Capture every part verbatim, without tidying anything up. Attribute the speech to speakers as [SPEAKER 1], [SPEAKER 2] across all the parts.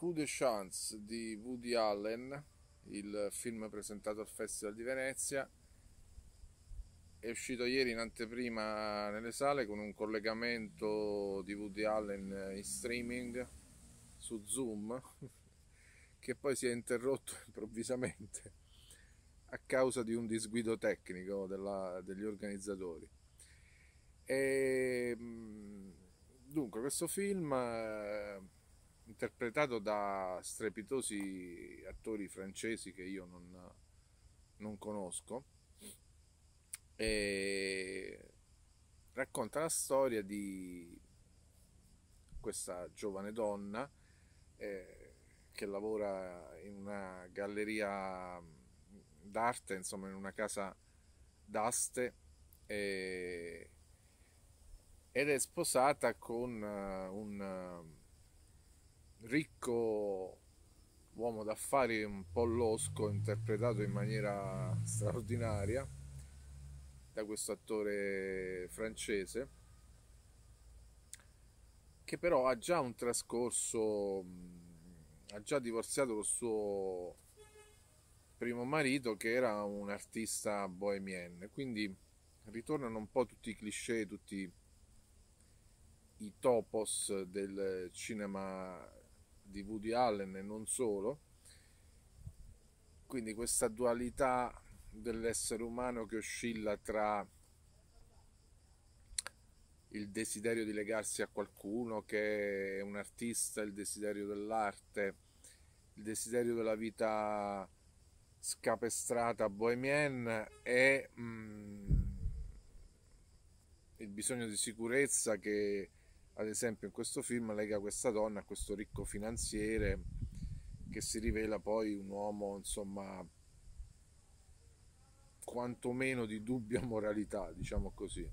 [SPEAKER 1] Coup de Chance di Woody Allen, il film presentato al Festival di Venezia, è uscito ieri in anteprima nelle sale con un collegamento di Woody Allen in streaming su Zoom, che poi si è interrotto improvvisamente a causa di un disguido tecnico della, degli organizzatori. E, dunque, questo film, eh, interpretato da strepitosi attori francesi che io non, non conosco, e racconta la storia di questa giovane donna eh, che lavora in una galleria d'arte, insomma in una casa d'aste, e, ed è sposata con uh, un uh, ricco uomo d'affari un po' losco, interpretato in maniera straordinaria da questo attore francese, che però ha già un trascorso, ha già divorziato col suo primo marito che era un artista bohemienne, quindi ritornano un po' tutti i cliché, tutti i topos del cinema di Woody Allen e non solo, quindi questa dualità dell'essere umano che oscilla tra il desiderio di legarsi a qualcuno che è un artista, il desiderio dell'arte, il desiderio della vita scapestrata bohemienne e mm, il bisogno di sicurezza che ad esempio in questo film lega questa donna a questo ricco finanziere che si rivela poi un uomo, insomma, quantomeno di dubbia moralità, diciamo così.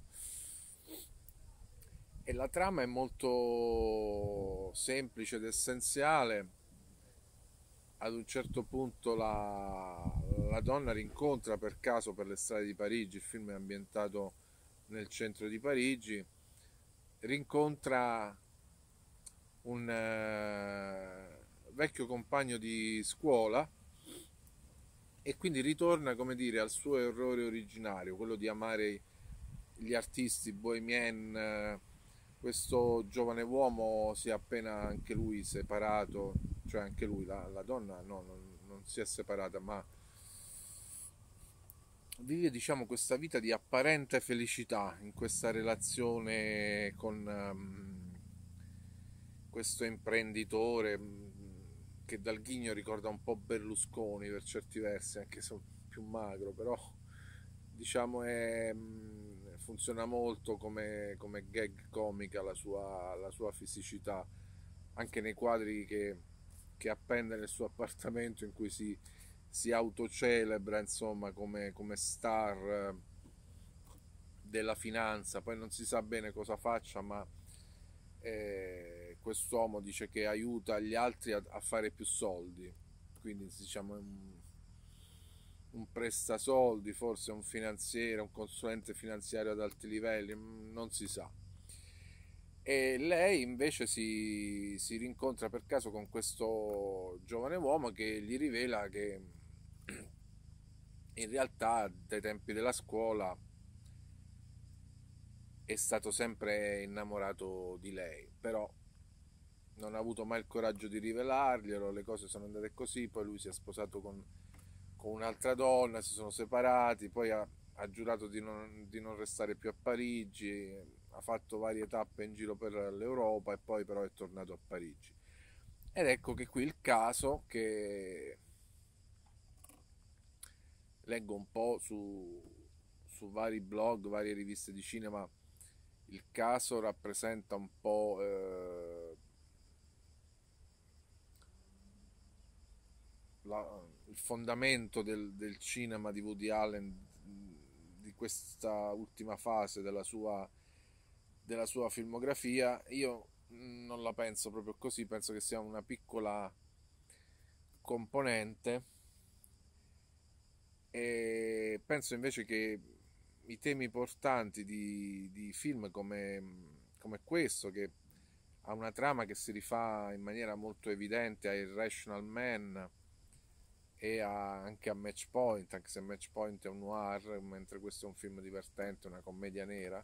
[SPEAKER 1] E la trama è molto semplice ed essenziale. Ad un certo punto la, la donna rincontra per caso per le strade di Parigi, il film è ambientato nel centro di Parigi, rincontra un eh, vecchio compagno di scuola e quindi ritorna, come dire, al suo errore originario, quello di amare gli artisti bohemian. eh, Questo giovane uomo si è appena anche lui separato, cioè anche lui, la, la donna no, non, non si è separata, ma vive, diciamo, questa vita di apparente felicità in questa relazione con um, questo imprenditore um, che dal ghigno ricorda un po' Berlusconi per certi versi, anche se più magro, però diciamo è, um, funziona molto come, come gag comica la sua, la sua fisicità, anche nei quadri che, che appende nel suo appartamento in cui si si autocelebra, insomma, come, come star della finanza. Poi non si sa bene cosa faccia, ma eh, quest'uomo dice che aiuta gli altri a, a fare più soldi, quindi diciamo è un, un prestasoldi, forse un finanziere, un consulente finanziario ad alti livelli, non si sa. E lei invece si, si rincontra per caso con questo giovane uomo che gli rivela che in realtà dai tempi della scuola è stato sempre innamorato di lei, però non ha avuto mai il coraggio di rivelarglielo, le cose sono andate così, poi lui si è sposato con, con un'altra donna, si sono separati, poi ha, ha giurato di non, di non restare più a Parigi, ha fatto varie tappe in giro per l'Europa e poi però è tornato a Parigi. Ed ecco che qui il caso che leggo un po' su, su vari blog, varie riviste di cinema, il caso rappresenta un po' eh, la, il fondamento del, del cinema di Woody Allen, di questa ultima fase della sua, della sua filmografia. Io non la penso proprio così, penso che sia una piccola componente e penso invece che i temi portanti di, di film come, come questo, che ha una trama che si rifà in maniera molto evidente a Irrational Man e a, anche a Match Point, anche se Match Point è un noir, mentre questo è un film divertente, una commedia nera.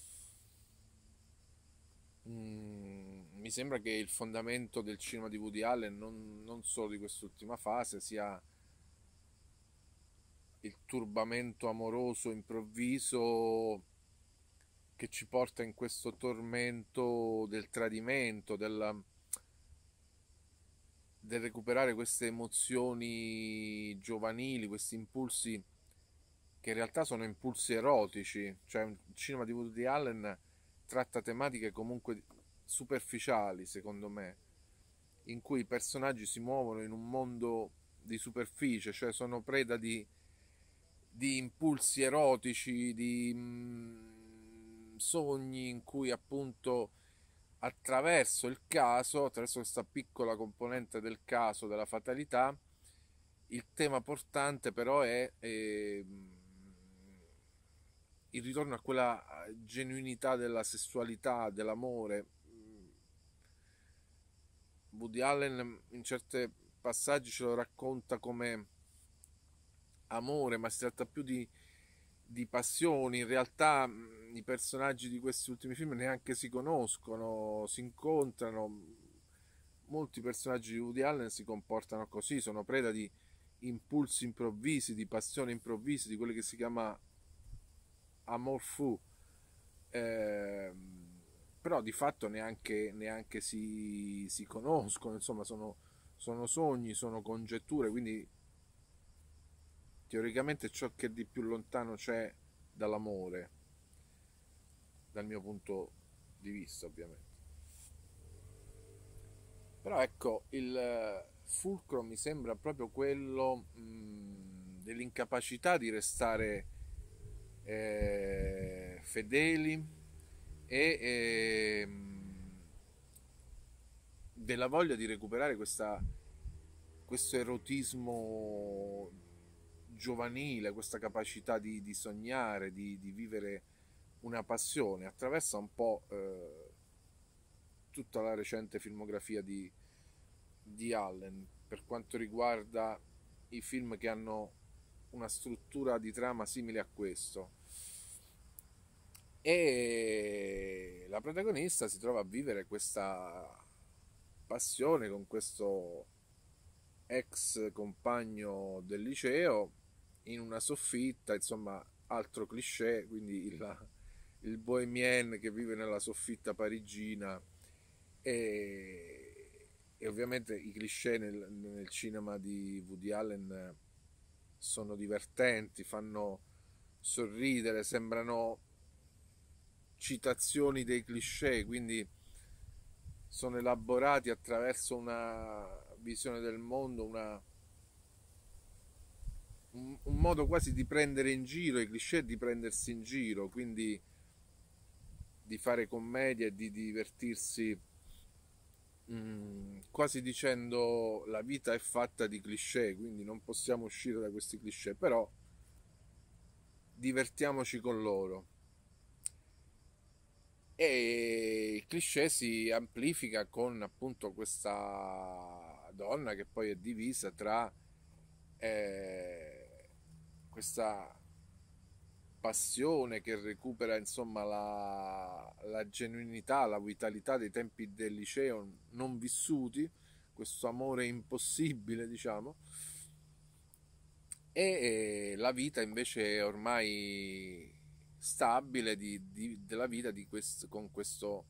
[SPEAKER 1] Mm, mi sembra che il fondamento del cinema di Woody Allen, non, non solo di quest'ultima fase, sia il turbamento amoroso improvviso che ci porta in questo tormento del tradimento, del, del recuperare queste emozioni giovanili, questi impulsi che in realtà sono impulsi erotici. Cioè il cinema di Woody Allen tratta tematiche comunque superficiali, secondo me, in cui i personaggi si muovono in un mondo di superficie, cioè sono preda di, di impulsi erotici, di mm, sogni in cui appunto attraverso il caso, attraverso questa piccola componente del caso, della fatalità, il tema portante però è eh, il ritorno a quella genuinità della sessualità, dell'amore. Woody Allen in certi passaggi ce lo racconta come amore, ma si tratta più di, di passioni. In realtà mh, i personaggi di questi ultimi film neanche si conoscono, si incontrano. Molti personaggi di Woody Allen si comportano così, sono preda di impulsi improvvisi, di passioni improvvisi, di quello che si chiama amour fou. Eh, però di fatto neanche, neanche si, si conoscono, insomma sono, sono sogni, sono congetture, quindi teoricamente ciò che di più lontano c'è dall'amore, dal mio punto di vista ovviamente. Però ecco, il fulcro mi sembra proprio quello mh, dell'incapacità di restare eh, fedeli e eh, della voglia di recuperare questa, questo erotismo giovanile, questa capacità di, di sognare, di, di vivere una passione. Attraversa un po' eh, tutta la recente filmografia di, di Allen per quanto riguarda i film che hanno una struttura di trama simile a questo. E la protagonista si trova a vivere questa passione con questo ex compagno del liceo in una soffitta, insomma, altro cliché, quindi il, il bohemien che vive nella soffitta parigina e, e ovviamente i cliché nel, nel cinema di Woody Allen sono divertenti, fanno sorridere, sembrano citazioni dei cliché, quindi sono elaborati attraverso una visione del mondo, una, un, un modo quasi di prendere in giro i cliché, di prendersi in giro, quindi di fare commedia e di divertirsi mh, quasi dicendo la vita è fatta di cliché, quindi non possiamo uscire da questi cliché, però divertiamoci con loro. E il cliché si amplifica con appunto questa donna che poi è divisa tra eh, questa passione che recupera insomma la, la genuinità, la vitalità dei tempi del liceo non vissuti, questo amore impossibile diciamo, e la vita invece ormai stabile di, di, della vita di quest, con questo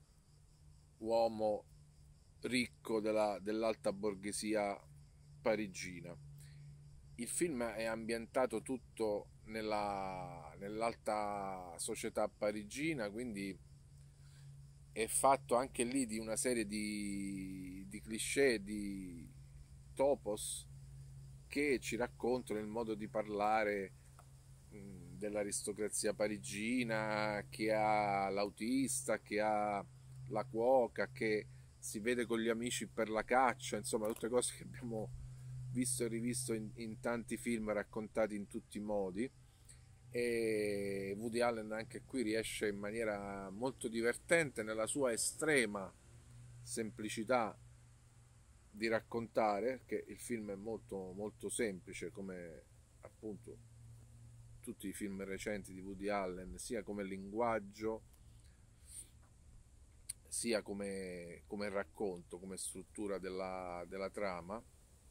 [SPEAKER 1] uomo ricco della, dell'alta borghesia parigina. Il film è ambientato tutto nella, nell'alta società parigina, quindi è fatto anche lì di una serie di, di cliché, di topos che ci raccontano il modo di parlare mh, dell'aristocrazia parigina, che ha l'autista, che ha la cuoca, che si vede con gli amici per la caccia, insomma tutte cose che abbiamo visto e rivisto in, in tanti film raccontati in tutti i modi. E Woody Allen anche qui riesce in maniera molto divertente nella sua estrema semplicità di raccontare, che il film è molto, molto semplice, come appunto tutti i film recenti di Woody Allen, sia come linguaggio, sia come, come racconto, come struttura della, della trama.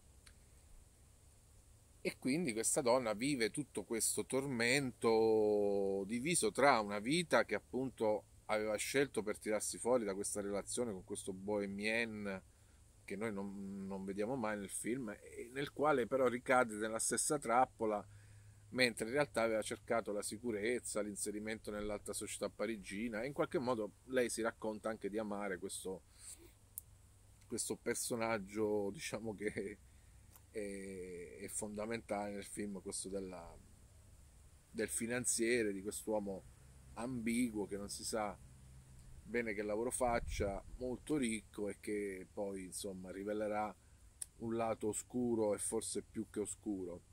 [SPEAKER 1] E quindi questa donna vive tutto questo tormento diviso tra una vita che appunto aveva scelto per tirarsi fuori da questa relazione con questo bohemien che noi non, non vediamo mai nel film, e nel quale però ricade nella stessa trappola, mentre in realtà aveva cercato la sicurezza, l'inserimento nell'alta società parigina, e in qualche modo lei si racconta anche di amare questo, questo personaggio, diciamo che è, è fondamentale nel film, questo della, del finanziere, di quest'uomo ambiguo che non si sa bene che lavoro faccia, molto ricco, e che poi insomma rivelerà un lato oscuro, e forse più che oscuro,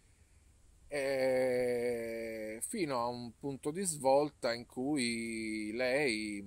[SPEAKER 1] e fino a un punto di svolta in cui lei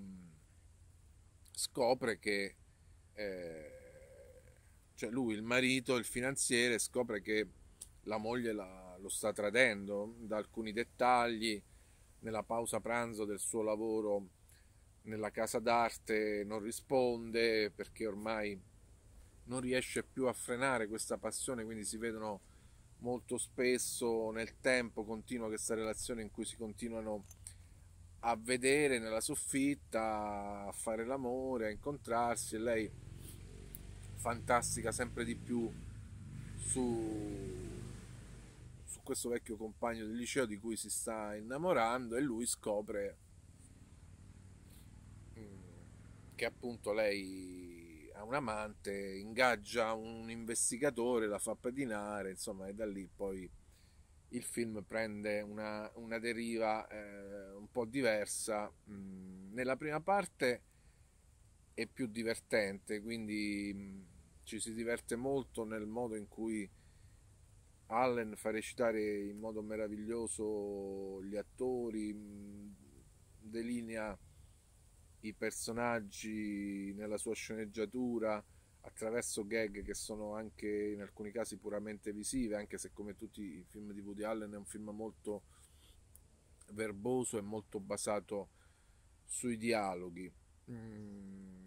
[SPEAKER 1] scopre che eh, cioè lui, il marito, il finanziere, scopre che la moglie la, lo sta tradendo. Da alcuni dettagli, nella pausa pranzo del suo lavoro nella casa d'arte non risponde perché ormai non riesce più a frenare questa passione, quindi si vedono molto spesso nel tempo continua questa relazione in cui si continuano a vedere nella soffitta, a fare l'amore, a incontrarsi, e lei fantastica sempre di più su, su questo vecchio compagno del liceo di cui si sta innamorando, e lui scopre che appunto lei ha un amante, ingaggia un investigatore, la fa pedinare, insomma, e da lì poi il film prende una, una deriva eh, un po' diversa. Mm, nella prima parte è più divertente, quindi mm, ci si diverte molto nel modo in cui Allen fa recitare in modo meraviglioso gli attori, mm, delinea i personaggi nella sua sceneggiatura attraverso gag che sono anche in alcuni casi puramente visive, anche se come tutti i film di Woody Allen è un film molto verboso e molto basato sui dialoghi. Mm.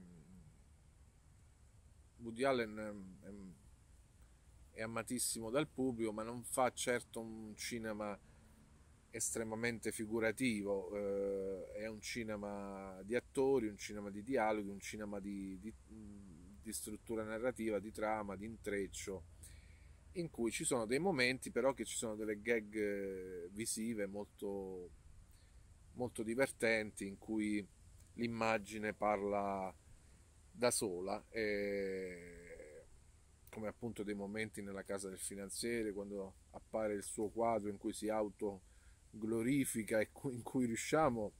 [SPEAKER 1] Woody Allen è, è amatissimo dal pubblico, ma non fa certo un cinema estremamente figurativo, eh, è un cinema di attori, un cinema di dialoghi, un cinema di, di, di struttura narrativa, di trama, di intreccio, in cui ci sono dei momenti però che ci sono delle gag visive molto, molto divertenti, in cui l'immagine parla da sola, e come appunto dei momenti nella casa del finanziere, quando appare il suo quadro in cui si auto glorifica e in cui riusciamo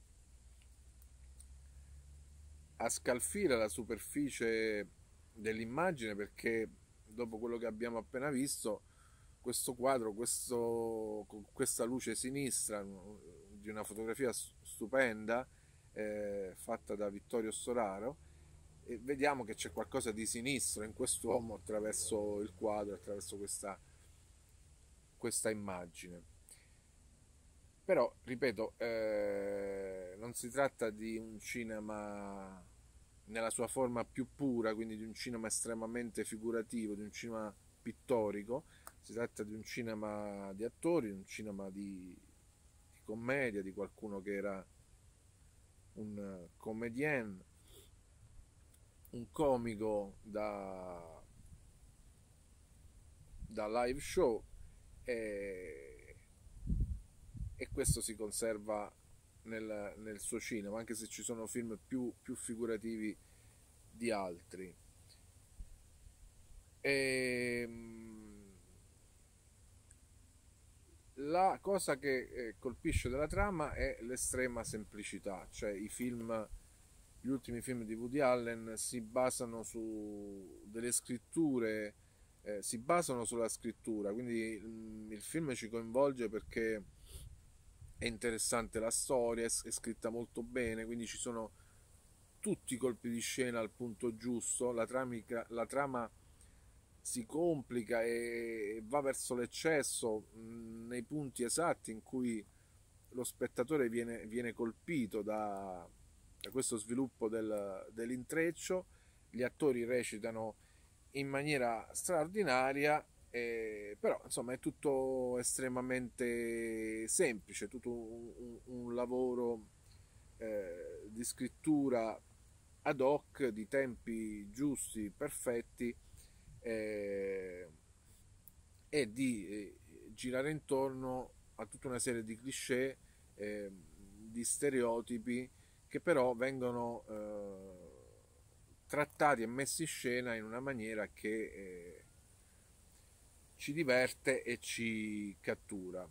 [SPEAKER 1] a scalfire la superficie dell'immagine, perché dopo quello che abbiamo appena visto, questo quadro, questo, con questa luce sinistra di una fotografia stupenda eh, fatta da Vittorio Storaro, e vediamo che c'è qualcosa di sinistro in quest'uomo attraverso il quadro, attraverso questa, questa immagine. Però, ripeto, eh, non si tratta di un cinema nella sua forma più pura, quindi di un cinema estremamente figurativo, di un cinema pittorico. Si tratta di un cinema di attori, di un cinema di, di commedia, di qualcuno che era un comedian, un comico da, da live show, e, e questo si conserva nel, nel suo cinema, anche se ci sono film più, più figurativi di altri. E, la cosa che eh, colpisce della trama è l'estrema semplicità, cioè i film, gli ultimi film di Woody Allen si basano su delle scritture, eh, si basano sulla scrittura, quindi mh, il film ci coinvolge perché è interessante la storia, è, è scritta molto bene, quindi ci sono tutti i colpi di scena al punto giusto, la, tramica, la trama si complica e va verso l'eccesso mh, nei punti esatti in cui lo spettatore viene, viene colpito da, da questo sviluppo del, dell'intreccio. Gli attori recitano in maniera straordinaria, eh, però insomma è tutto estremamente semplice, tutto un, un, un lavoro eh, di scrittura ad hoc, di tempi giusti, perfetti, eh, e di eh, girare intorno a tutta una serie di cliché, eh, di stereotipi che però vengono eh, trattati e messi in scena in una maniera che eh, ci diverte e ci cattura.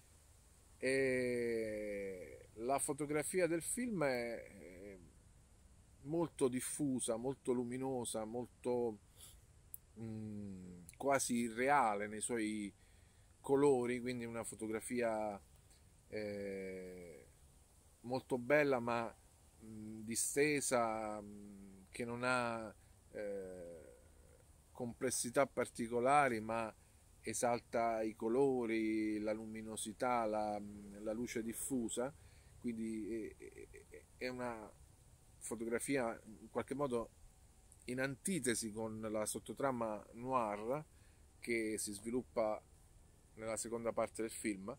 [SPEAKER 1] E la fotografia del film è molto diffusa, molto luminosa, molto mh, quasi irreale nei suoi colori, quindi una fotografia eh, molto bella ma mh, distesa, mh, che non ha eh, complessità particolari, ma esalta i colori, la luminosità, la, la luce diffusa, quindi è, è una fotografia in qualche modo in antitesi con la sottotrama noir che si sviluppa nella seconda parte del film.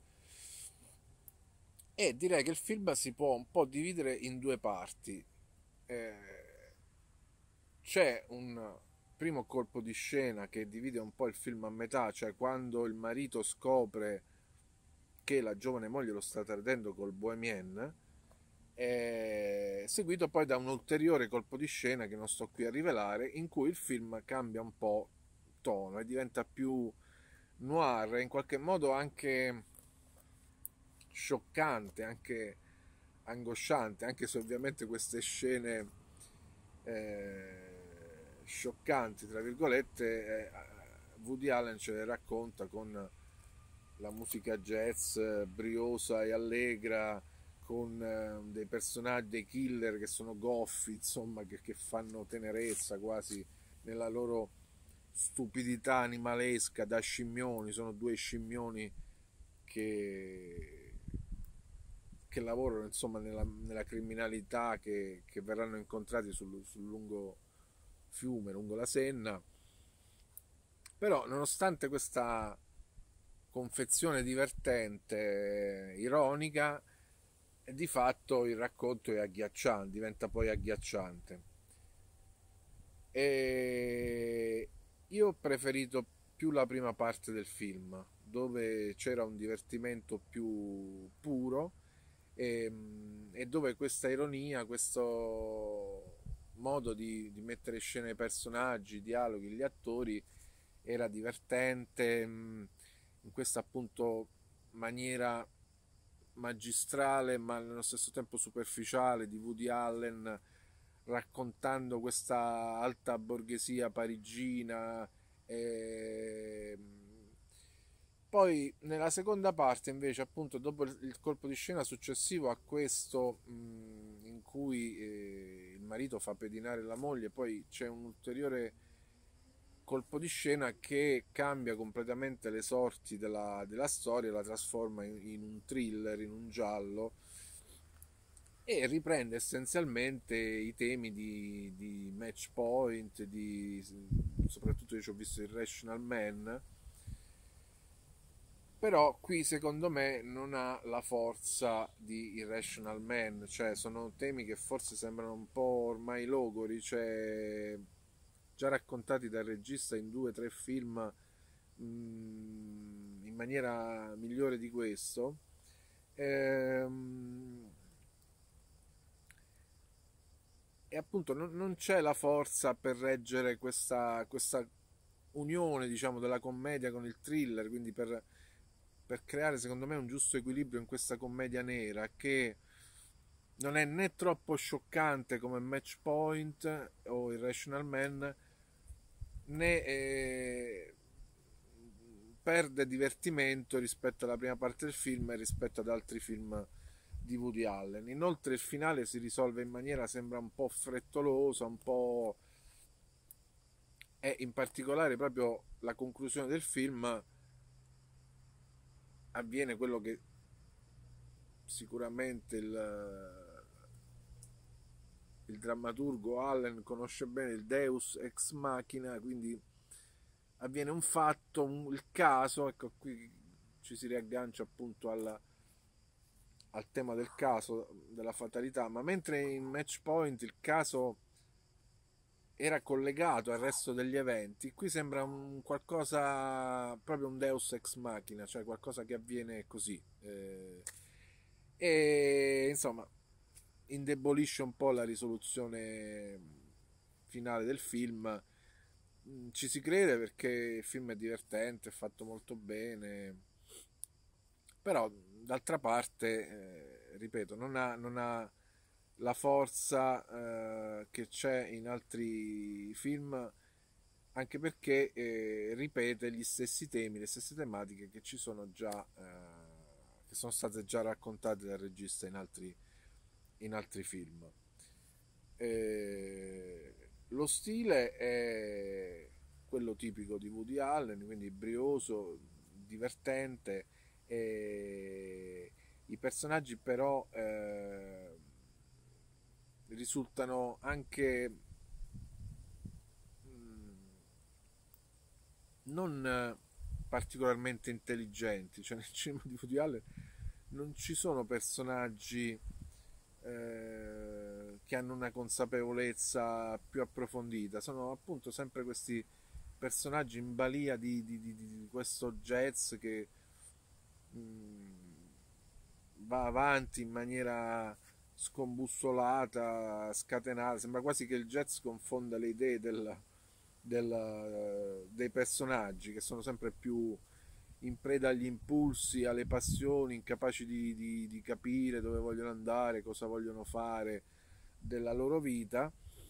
[SPEAKER 1] E direi che il film si può un po' dividere in due parti. Eh, c'è un primo colpo di scena che divide un po' il film a metà, cioè quando il marito scopre che la giovane moglie lo sta tradendo col bohemien, eh, seguito poi da un ulteriore colpo di scena che non sto qui a rivelare, in cui il film cambia un po' tono e diventa più noir e in qualche modo anche scioccante, anche angosciante, anche se ovviamente queste scene eh, scioccanti, tra virgolette, eh, Woody Allen ce le racconta con la musica jazz eh, briosa e allegra, con eh, dei personaggi, dei killer che sono goffi, insomma, che, che fanno tenerezza quasi nella loro stupidità animalesca da scimmioni. Sono due scimmioni che, che lavorano insomma nella, nella criminalità, che, che verranno incontrati sul, sul lungo fiume, lungo la Senna. Però nonostante questa confezione divertente, ironica, di fatto il racconto è agghiacciante, diventa poi agghiacciante. E io ho preferito più la prima parte del film, dove c'era un divertimento più puro e, e dove questa ironia, questo modo di, di mettere in scena i personaggi, i dialoghi, gli attori era divertente, in questa appunto maniera magistrale ma nello stesso tempo superficiale di Woody Allen, raccontando questa alta borghesia parigina. E poi nella seconda parte invece, appunto dopo il colpo di scena successivo a questo, mh, in cui eh, il marito fa pedinare la moglie, poi c'è un ulteriore colpo di scena che cambia completamente le sorti della, della storia, la trasforma in, in un thriller, in un giallo, e riprende essenzialmente i temi di, di Match Point, di, soprattutto io ci ho visto Irrational Man, però qui secondo me non ha la forza di Irrational Man, cioè sono temi che forse sembrano un po' ormai logori, cioè già raccontati dal regista in due o tre film mh, in maniera migliore di questo. Ehm, e appunto non, non c'è la forza per reggere questa, questa unione, diciamo, della commedia con il thriller, quindi per, per creare secondo me un giusto equilibrio in questa commedia nera che non è né troppo scioccante come Match Point o Irrational Man, né eh, perde divertimento rispetto alla prima parte del film e rispetto ad altri film di Woody Allen. Inoltre il finale si risolve in maniera, sembra un po' frettolosa, un po'... e in particolare proprio la conclusione del film avviene quello che sicuramente il, il drammaturgo Allen conosce bene, il Deus ex machina, quindi avviene un fatto, un, il caso, ecco qui ci si riaggancia appunto alla, al tema del caso, della fatalità, ma mentre in Match Point il caso era collegato al resto degli eventi, qui sembra un qualcosa, proprio un Deus ex machina, cioè qualcosa che avviene così. Eh, e insomma, indebolisce un po' la risoluzione finale del film. Ci si crede perché il film è divertente, è fatto molto bene, però d'altra parte, eh, ripeto, non ha, non ha la forza eh, che c'è in altri film, anche perché eh, ripete gli stessi temi, le stesse tematiche che ci sono già, eh, che sono state già raccontate dal regista in altri, in altri film. Eh, lo stile è quello tipico di Woody Allen, quindi brioso, divertente, e i personaggi però eh, risultano anche mh, non eh, particolarmente intelligenti, cioè nel cinema di Woody Allen non ci sono personaggi eh, che hanno una consapevolezza più approfondita, sono appunto sempre questi personaggi in balia di, di, di, di questo jazz che mh, va avanti in maniera scombussolata, scatenata, sembra quasi che il jazz confonda le idee del, del, dei personaggi che sono sempre più in preda agli impulsi, alle passioni, incapaci di, di, di capire dove vogliono andare, cosa vogliono fare della loro vita,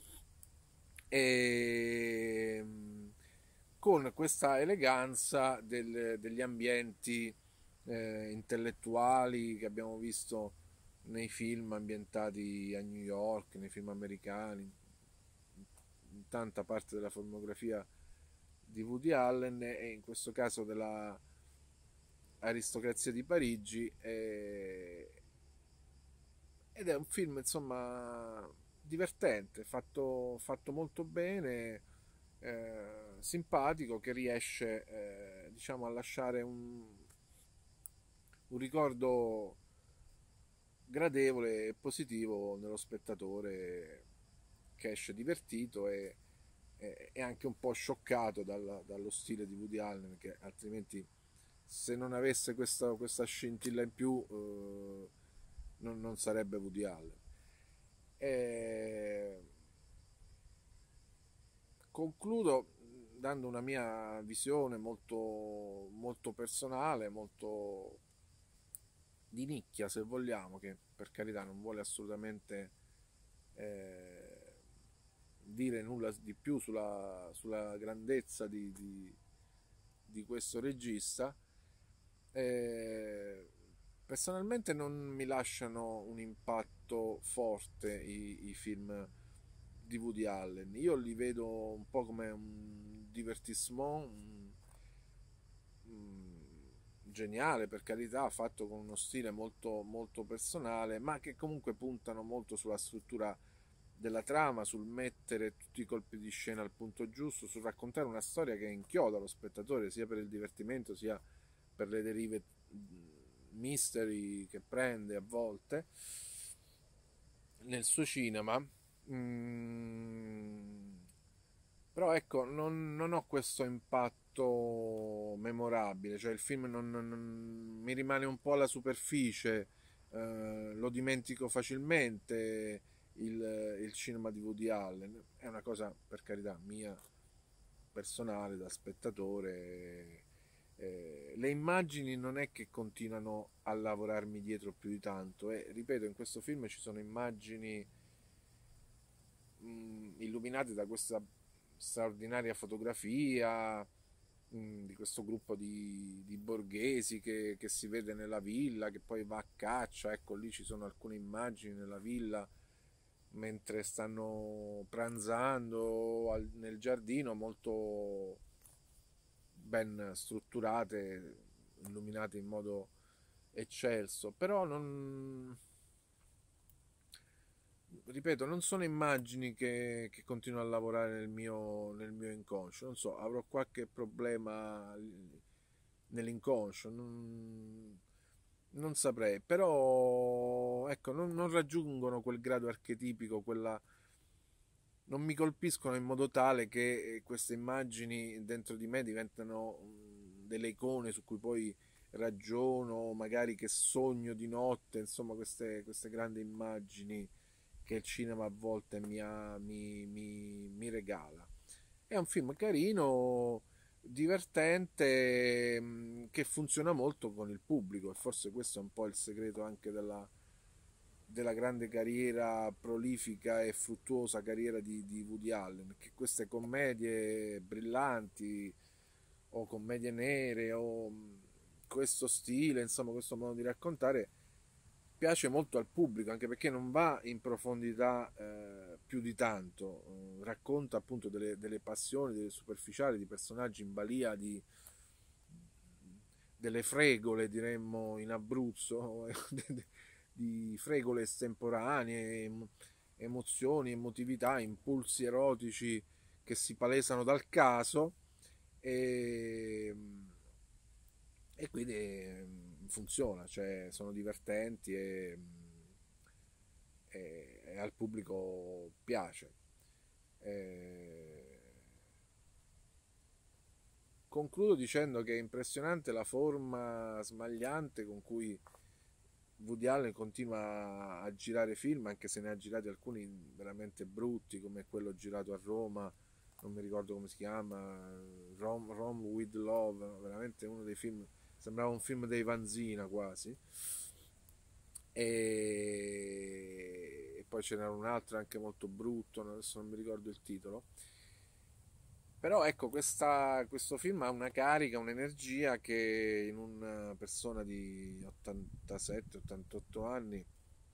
[SPEAKER 1] e con questa eleganza del, degli ambienti eh, intellettuali che abbiamo visto nei film ambientati a New York, nei film americani, in tanta parte della filmografia di Woody Allen, e in questo caso della aristocrazia di Parigi, e... ed è un film insomma divertente, fatto, fatto molto bene, eh, simpatico, che riesce eh, diciamo a lasciare un, un ricordo gradevole e positivo nello spettatore, che esce divertito e, e, e anche un po' scioccato dalla, dallo stile di Woody Allen, che altrimenti, se non avesse questa, questa scintilla in più, eh, non, non sarebbe Woody Allen. E concludo dando una mia visione molto, molto personale, molto di nicchia, se vogliamo, che per carità non vuole assolutamente eh, dire nulla di più sulla, sulla grandezza di, di, di questo regista. Eh, personalmente non mi lasciano un impatto forte i, i film di Woody Allen. Io li vedo un po' come un divertissement, un, un geniale, per carità, fatto con uno stile molto, molto personale, ma che comunque puntano molto sulla struttura della trama, sul mettere tutti i colpi di scena al punto giusto, sul raccontare una storia che inchioda lo spettatore sia per il divertimento sia per le derive mystery che prende a volte nel suo cinema. Mm, però ecco, non, non ho questo impatto memorabile, cioè il film non, non- non- mi rimane un po' alla superficie, eh, lo dimentico facilmente il, il cinema di Woody Allen. È una cosa, per carità, mia personale da spettatore. Eh, le immagini non è che continuano a lavorarmi dietro più di tanto, e ripeto, in questo film ci sono immagini mh, illuminate da questa straordinaria fotografia, mh, di questo gruppo di, di borghesi che, che si vede nella villa, che poi va a caccia. Ecco, lì ci sono alcune immagini nella villa mentre stanno pranzando al- nel giardino, molto ben strutturate, illuminate in modo eccelso, però non, ripeto, non sono immagini che, che continuano a lavorare nel mio, nel mio inconscio. Non so, avrò qualche problema nell'inconscio, non, non saprei, però ecco, non, non raggiungono quel grado archetipico, quella, non mi colpiscono in modo tale che eh, queste immagini dentro di me diventano mm, delle icone su cui poi ragiono, magari che sogno di notte, insomma, queste, queste grandi immagini che il cinema a volte mi, ha- mi- mi- mi regala. È un film carino, divertente, mh, che funziona molto con il pubblico e forse questo è un po' il segreto anche della, della grande carriera, prolifica e fruttuosa carriera di, di Woody Allen, che queste commedie brillanti o commedie nere o mh, questo stile, insomma, questo modo di raccontare piace molto al pubblico, anche perché non va in profondità eh, più di tanto, eh, racconta appunto delle, delle passioni, delle superficiali, di personaggi in balia, di, delle fregole, diremmo in Abruzzo, di fregole estemporanee, emozioni, emotività, impulsi erotici che si palesano dal caso e, e quindi eh, funziona, cioè sono divertenti e, e- e al pubblico piace. Eh, Concludo dicendo che è impressionante la forma smagliante con cui Woody Allen continua a girare film, anche se ne ha girati alcuni veramente brutti, come quello girato a Roma, non mi ricordo come si chiama, Rome, Rome with Love, veramente uno dei film, sembrava un film dei Vanzina quasi. E, e poi ce n'era un altro anche molto brutto, adesso non mi ricordo il titolo. Però ecco, questa- questo film ha una carica, un'energia che in una persona di ottantasette ottantotto anni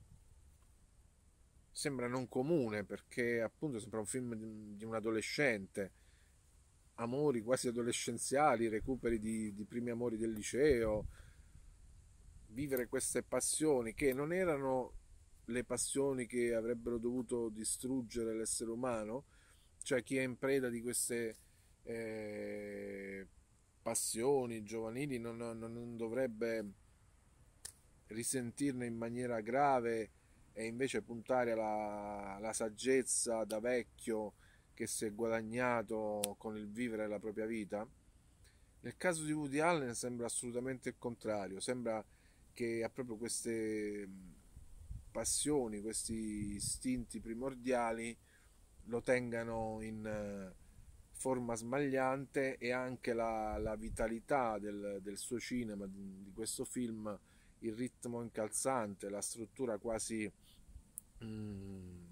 [SPEAKER 1] sembra non comune, perché appunto sembra un film di, di un adolescente, amori quasi adolescenziali, recuperi di, di primi amori del liceo, vivere queste passioni che non erano le passioni che avrebbero dovuto distruggere l'essere umano, cioè chi è in preda di queste eh, passioni giovanili non, non- non dovrebbe risentirne in maniera grave e invece puntare alla, alla saggezza da vecchio che si è guadagnato con il vivere la propria vita. Nel caso di Woody Allen sembra assolutamente il contrario, sembra che ha proprio queste mh, passioni, questi istinti primordiali lo tengano in eh, forma smagliante e anche la, la vitalità del, del suo cinema, di, di questo film, il ritmo incalzante, la struttura quasi mm,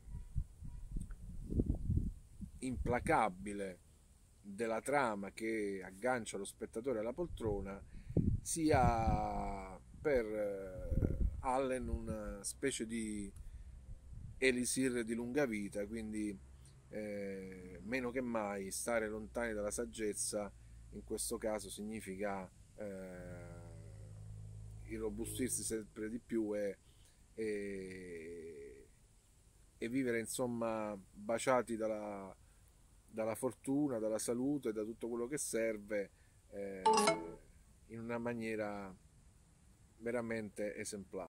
[SPEAKER 1] implacabile della trama che aggancia lo spettatore alla poltrona sia per eh, Allen una specie di elisir di lunga vita, quindi eh, meno che mai stare lontani dalla saggezza in questo caso significa eh, irrobustirsi sempre di più e, e, e vivere insomma baciati dalla, dalla fortuna, dalla salute, da tutto quello che serve eh, in una maniera veramente esemplare.